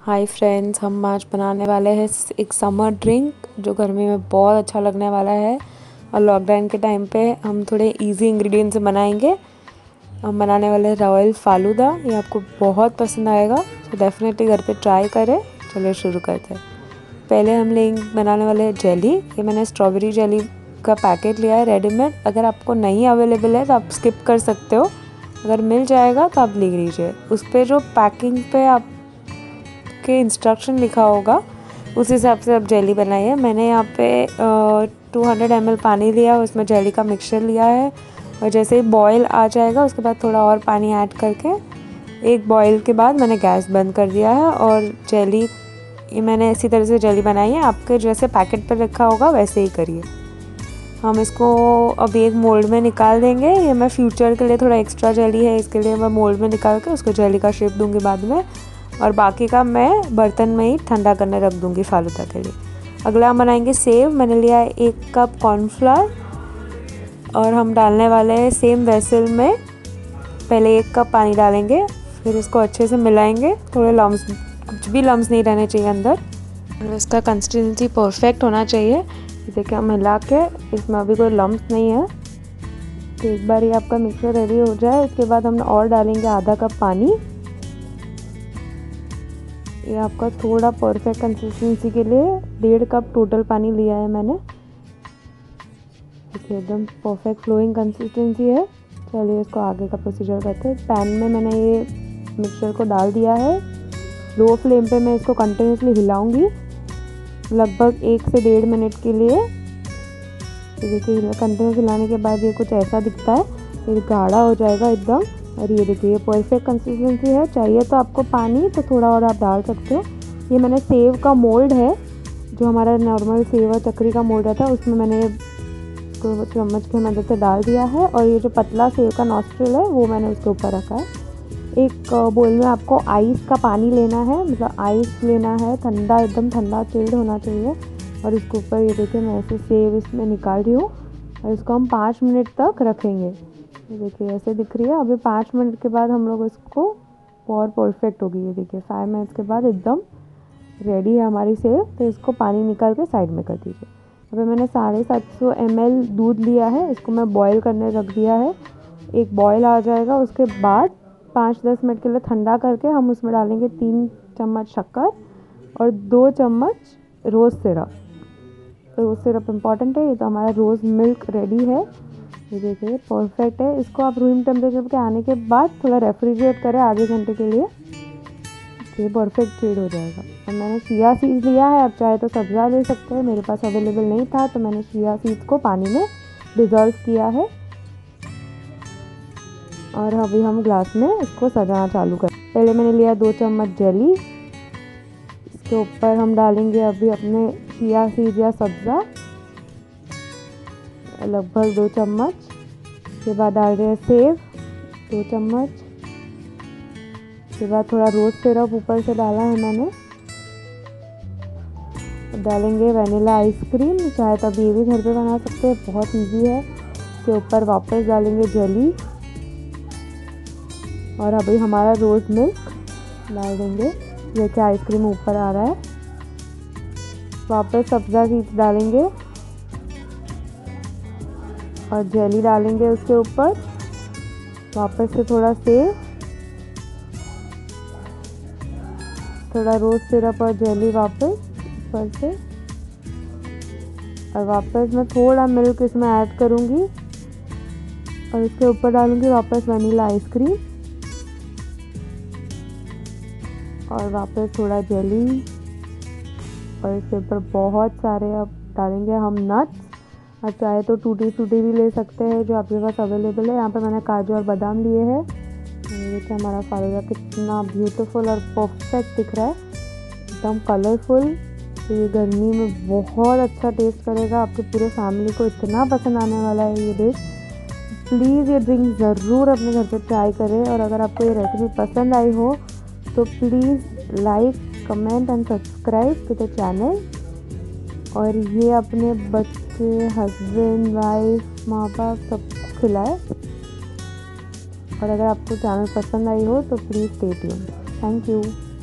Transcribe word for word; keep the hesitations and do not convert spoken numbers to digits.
Hi friends, हम आज बनाने वाले हैं एक समर ड्रिंक जो गर्मी में बहुत अच्छा लगने वाला है। और लॉकडाउन के टाइम पे हम थोड़े इजी इंग्रेडिएंट्स से बनाएंगे। हम बनाने वाले हैं रॉयल फालूदा। ये आपको बहुत पसंद आएगा, तो डेफिनेटली घर पे ट्राई करें। चलिए शुरू करते हैं। पहले हम लेंगे बनाने वाले हैं जेली। ये मैंने स्ट्रॉबेरी जेली का पैकेट लिया है रेडीमेड। अगर आपको नहीं अवेलेबल है तो आप स्किप कर सकते हो, अगर मिल जाएगा तो आप ले लीजिए। उस पर जो पैकिंग पे आप के इंस्ट्रक्शन लिखा होगा उस हिसाब से आप जेली बनाइए। मैंने यहाँ पे टू हंड्रेड एम एल पानी लिया, उसमें जेली का मिक्सचर लिया है। और जैसे ही बॉयल आ जाएगा उसके बाद थोड़ा और पानी ऐड करके एक बॉयल के बाद मैंने गैस बंद कर दिया है। और जेली ये मैंने इसी तरह से जेली बनाई है, आपके जैसे पैकेट पर रखा होगा वैसे ही करिए। हम इसको अभी एक मोल्ड में निकाल देंगे। ये मैं फ्यूचर के लिए थोड़ा एक्स्ट्रा जेली है, इसके लिए मैं मोल्ड में निकाल के उसको जेली का शेप दूँगी बाद में। और बाकी का मैं बर्तन में ही ठंडा करने रख दूँगी फालूदा के लिए। अगला हम बनाएंगे सेव। मैंने लिया है एक कप कॉर्नफ्लावर और हम डालने वाले हैं सेम वेसल में। पहले एक कप पानी डालेंगे, फिर इसको अच्छे से मिलाएंगे। थोड़े लम्स, कुछ भी लम्स नहीं रहने चाहिए अंदर, और इसका कंसिस्टेंसी परफेक्ट होना चाहिए। देखिए हम मिला के, इसमें अभी कोई लम्स नहीं है। तो एक बार ये आपका मिक्सचर रेडी हो जाए उसके बाद हम और डालेंगे आधा कप पानी। ये आपका थोड़ा परफेक्ट कंसिस्टेंसी के लिए डेढ़ कप टोटल पानी लिया है मैंने। देखिए एकदम परफेक्ट फ्लोइंग कंसिस्टेंसी है। चलिए इसको आगे का प्रोसीजर करते हैं। पैन में मैंने ये मिक्सचर को डाल दिया है। लो फ्लेम पे मैं इसको कंटिन्यूसली हिलाऊंगी लगभग एक से डेढ़ मिनट के लिए। तो देखिए कंटिन्यूस हिलाने के बाद ये कुछ ऐसा दिखता है, ये गाढ़ा हो जाएगा एकदम। और ये देखिए ये परफेक्ट कंसिस्टेंसी है। चाहिए तो आपको पानी तो थोड़ा और आप डाल सकते हो। ये मैंने सेव का मोल्ड है, जो हमारा नॉर्मल सेव और चकरी का मोल्ड रहता है, उसमें मैंने इसको चम्मच की मदद से डाल दिया है। और ये जो पतला सेव का नॉस्ट्रिल है वो मैंने उसके ऊपर रखा है। एक बोल में आपको आइस का पानी लेना है, मतलब आइस लेना है, ठंडा एकदम ठंडा चिल्ड होना चाहिए। और इसके ऊपर ये देखिए मैं ऐसे सेव इसमें निकाल रही हूँ और इसको हम पाँच मिनट तक रखेंगे। ये देखिए ऐसे दिख रही है। अभी पाँच मिनट के बाद हम लोग इसको और परफेक्ट होगी। ये देखिए फाइव मिनट्स के बाद एकदम रेडी है हमारी सेव। तो इसको पानी निकाल के साइड में कर दीजिए। अभी मैंने साढ़े सात सौ एम एल दूध लिया है, इसको मैं बॉयल करने रख दिया है। एक बॉयल आ जाएगा उसके बाद पाँच दस मिनट के लिए ठंडा करके हम उसमें डालेंगे तीन चम्मच शक्कर और दो चम्मच rose syrup. Rose syrup important है। ये तो हमारा रोज़ मिल्क रेडी है। ये देखिए परफेक्ट है। इसको आप रूम टेम्परेचर के आने के बाद थोड़ा रेफ्रिजरेट करें आधे घंटे के लिए, ये परफेक्ट शेड हो जाएगा। और मैंने चिया सीड्स लिया है, आप चाहे तो सब्ज़ा ले सकते हैं। मेरे पास अवेलेबल नहीं था तो मैंने चिया सीड्स को पानी में डिज़ोल्व किया है। और अभी हम ग्लास में इसको सजाना चालू करें। पहले मैंने लिया दो चम्मच जेली, इसके ऊपर हम डालेंगे अभी अपने चिया सीड्स या सब्ज़ा लगभग दो चम्मच। उसके बाद डाल रहे हैं सेव दो चम्मच। उसके बाद थोड़ा रोज़ सिरप ऊपर से डाला है मैंने। डालेंगे वनीला आइसक्रीम, चाहे तो अभी ये भी घर पे बना सकते हैं, बहुत इजी है। इसके ऊपर वापस डालेंगे जेली और अभी हमारा रोज़ मिल्क डाल देंगे। देखिए आइसक्रीम ऊपर आ रहा है। वापस सब्ज़ा सीड्स डालेंगे और जेली डालेंगे उसके ऊपर। वापस से थोड़ा सेव, थोड़ा रोज़ सिरप और जेली वापस ऊपर से। और वापस मैं थोड़ा मिल्क इसमें ऐड करूँगी और इसके ऊपर डालूँगी वापस वनीला आइसक्रीम और वापस थोड़ा जेली। और इसके ऊपर बहुत सारे अब डालेंगे हम नट्स। और चाहे तो टूटी फ्रूटी भी ले सकते हैं जो आपके पास अवेलेबल है। यहाँ पे मैंने काजू और बादाम लिए हैं। देखिए हमारा फालूदा कितना ब्यूटीफुल और परफेक्ट दिख रहा है, एकदम कलरफुल। तो ये गर्मी में बहुत अच्छा टेस्ट करेगा, आपके पूरे फैमिली को इतना पसंद आने वाला है ये डिश। प्लीज़ ये ड्रिंक ज़रूर अपने घर पे ट्राई करें। और अगर आपको ये रेसिपी पसंद आई हो तो please like, comment and subscribe to the channel. और ये अपने बच्चे, हस्बैंड, वाइफ, माँ बाप सबको खिलाए। और अगर आपको चैनल पसंद आई हो तो please stay tuned. Thank you.